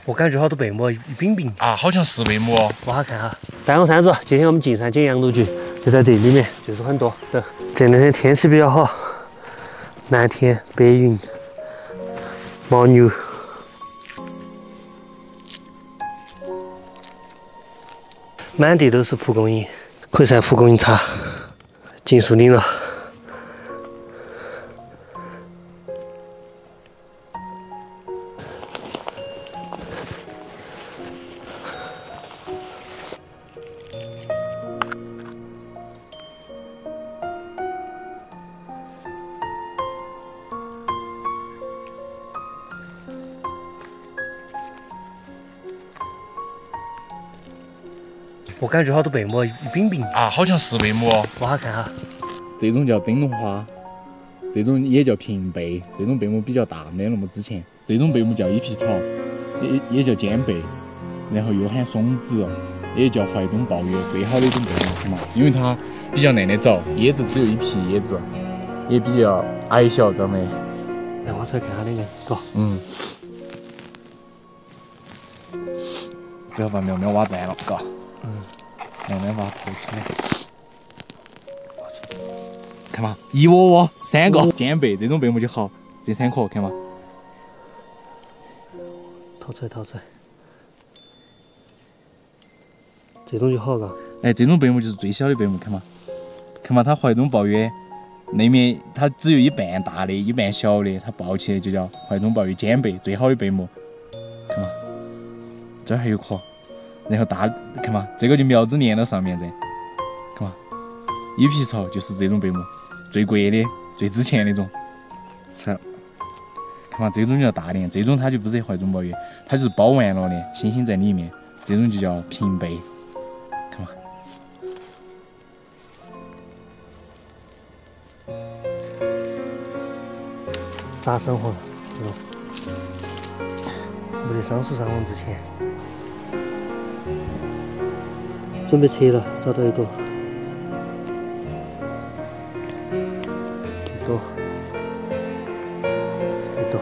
我感觉好多背木一柄柄啊，好像是背木哦。 不好看哈。大红山竹，今天我们进山捡羊肚菌，就在这里面，就是很多。走，这两天天气比较好，蓝天白云，牦牛。满地都是蒲公英，可以晒蒲公英茶。进树林了。 我感觉好多背木一柄柄啊，好像是背木哦， 不好看哈。 这种叫灯笼花，这种也叫平背，这种背木比较大，没那么值钱。这种背木叫一皮草，也叫尖背，然后又喊松子，也叫淮东抱月，最好的一种背木嘛，因为它比较耐得着，叶子只有一皮叶子，也比较矮小长得。 来挖出来看下两个，哥。 嗯。不要把苗苗挖断了，嘎。 慢慢把它吐出来，看嘛，一窝窝3个尖背，这种背木就好，这3颗看嘛， 掏出来，掏出来，这种就好嘎。 哎，这种背木就是最小的背木，看嘛，看嘛，它淮东抱月，那面它只有一半大的，一半小的，它抱起来就叫淮东抱月尖背，最好的背木，看嘛，这儿还有颗。 然后看嘛，这个就苗子连到上面这，看嘛，一皮草就是这种背木，最贵的、最值钱的那种。出来了，看嘛，这种就叫大连，这种它就不是淮东抱月，它就是包完了的，星星在里面，这种就叫平背。看嘛， 咋生活？这种没得桑树上网之前。 准备切了，找到一朵，一朵，一朵，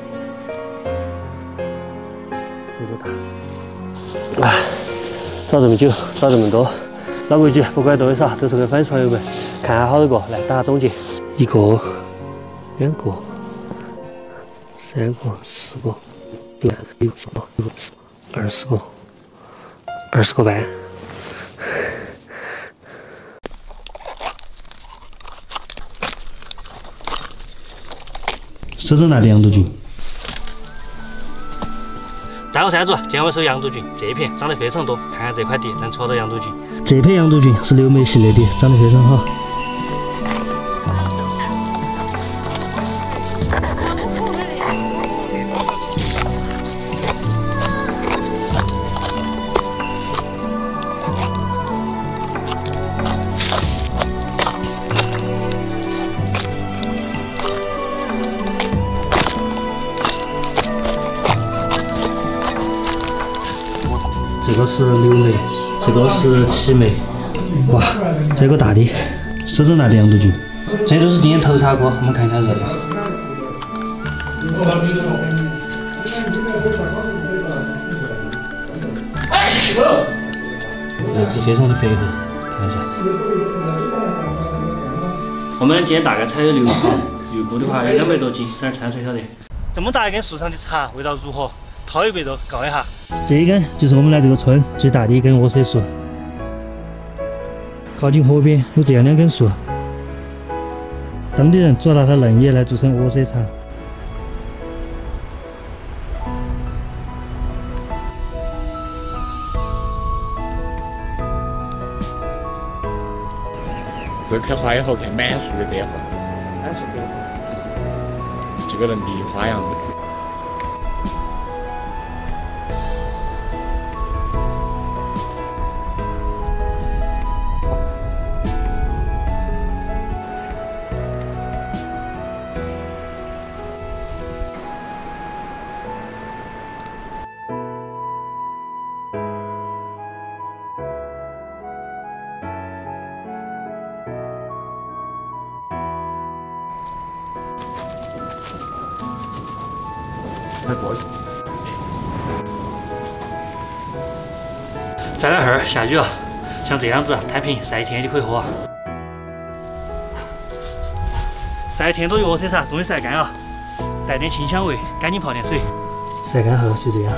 这多大？哎，找这么久，找这么多，老规矩，不管多的少，都是给粉丝朋友们看下好多个，来打下总结。1个、2个、3个、4个、6个、10个、20个、20个半。 手中拿的羊肚菌。大红山竹，今天我收羊肚菌，这一片长得非常多，看看这块地能戳到羊肚菌。这片羊肚菌是流梅系列的，长得非常好。这个是流梅，这个是齐梅，哇，这个大的，手中拿的羊肚菌，这都是今天头茬锅，我们看一下这个。肉质非常的肥厚，看一下。我们今天大概采有6斤，预估的话有200多斤，等下称才晓得。这么大一根树上的茶，味道如何？掏一杯都告一下。这一根就是我们来这个村最大的一根莴笋树。靠近河边有这样2根树，当地人主要拿它嫩叶来做成莴笋茶。 这开花以后看满树的变化， 满树变化， 这个能比花样的。快过去。 再来2儿下雨了，像这样子摊平晒1天就可以喝啊。晒1天多药噻噻，终于晒干了，带点清香味，赶紧泡点水。晒干后就这样。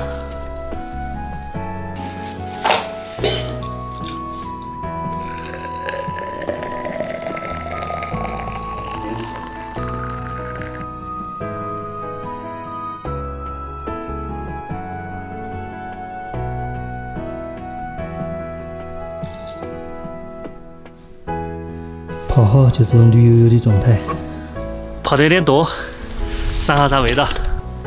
泡好就这种绿油油的状态，泡得有点多，尝下啥味道？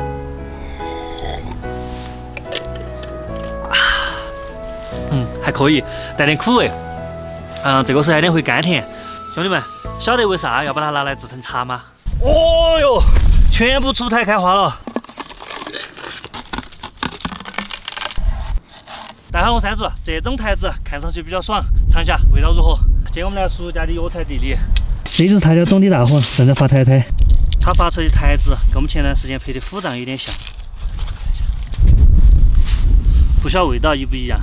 还可以，带点苦味。这个时候有点会甘甜。兄弟们，晓得为啥要把它拿来制成茶吗？哦哟，全部出台开花了。大家好，我山竹，这种台子看上去比较爽，尝一下味道如何？接我们来叔家的药材地里，这就是他家种的大黄，正在发台胎。它发出的台子跟我们前段时间配的虎杖有点像，不晓得味道一不一样。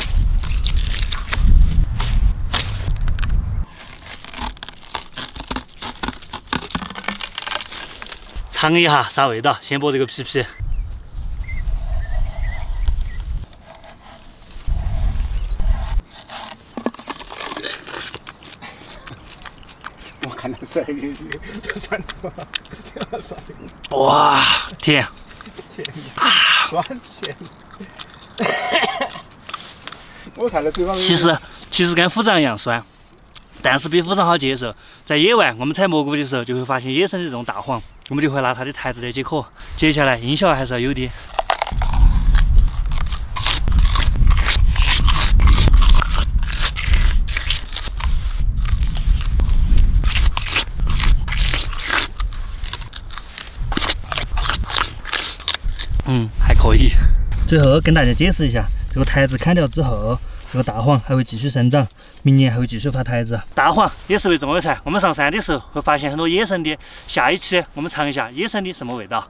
尝一下啥味道？先剥这个皮皮。 我看到帅的酸出哇，甜！ 酸甜。我看到对方其实跟虎杖一样酸，但是比虎杖好接受。在野外我们采蘑菇的时候，就会发现野生的这种大黄，我们就会拿它的台子来解渴。接下来音效还是要有的。还可以。最后跟大家解释一下，这个台子砍掉之后，这个大黄还会继续生长，明年还会继续发台子。大黄也是味中的菜，我们上山的时候会发现很多野生的。下一期我们尝一下野生的什么味道。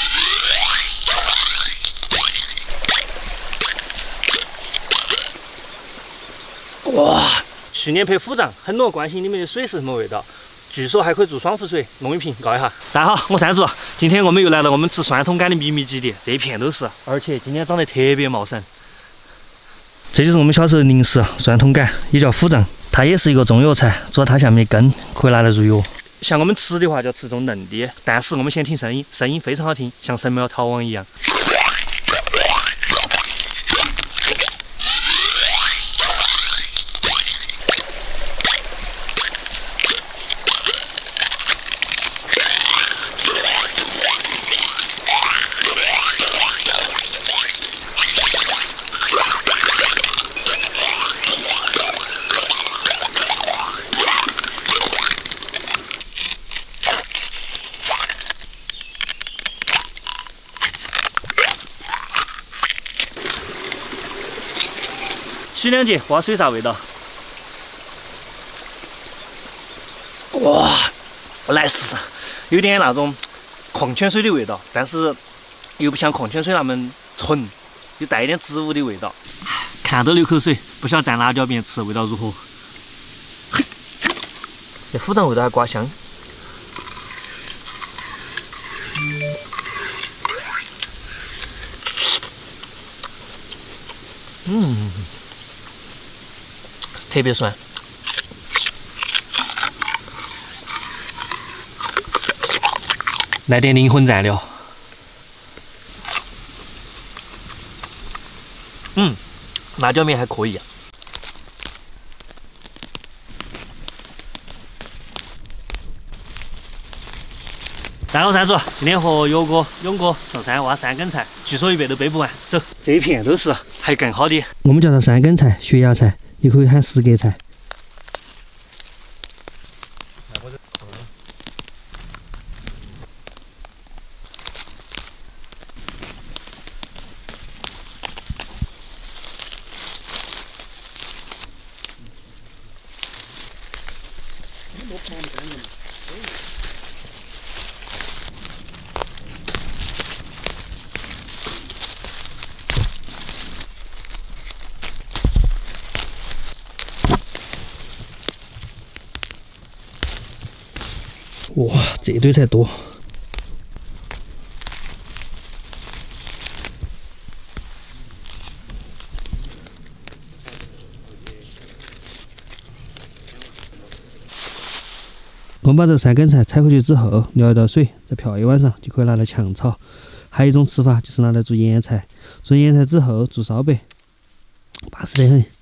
哇，去年配虎杖，很多人关心里面的水是什么味道。据说还可以做爽肤水，弄一瓶告一下。大家好，我山竹，今天我们又来了我们吃酸桶柑的秘密基地，这一片都是，而且今天长得特别茂盛。这就是我们小时候的零食酸桶柑，也叫虎杖，它也是一个中药材，主要它下面的根可以拿来入药。像我们吃的话，就要吃这种嫩的，但是我们先听声音，声音非常好听，像神庙逃亡一样。取两节花水啥味道？哇，来试，有点那种矿泉水的味道，但是又不像矿泉水那么纯，又带一点植物的味道。看都流口水，不晓得蘸辣椒面吃味道如何？这虎杖味道还刮香。特别酸，来点灵魂蘸料。辣椒面还可以。大家好，山竹，今天和勇哥上山挖山根菜，据说1背都背不完。走，这一片都是，还有更好的。我们叫它山根菜、血芽菜，也可以喊石格菜。 哇，这堆才多。我们把这3根菜采回去之后，撩一道水，再漂一晚上，就可以拿来炝炒。还有一种吃法就是拿来做腌菜，做腌菜之后做烧白，巴适得很。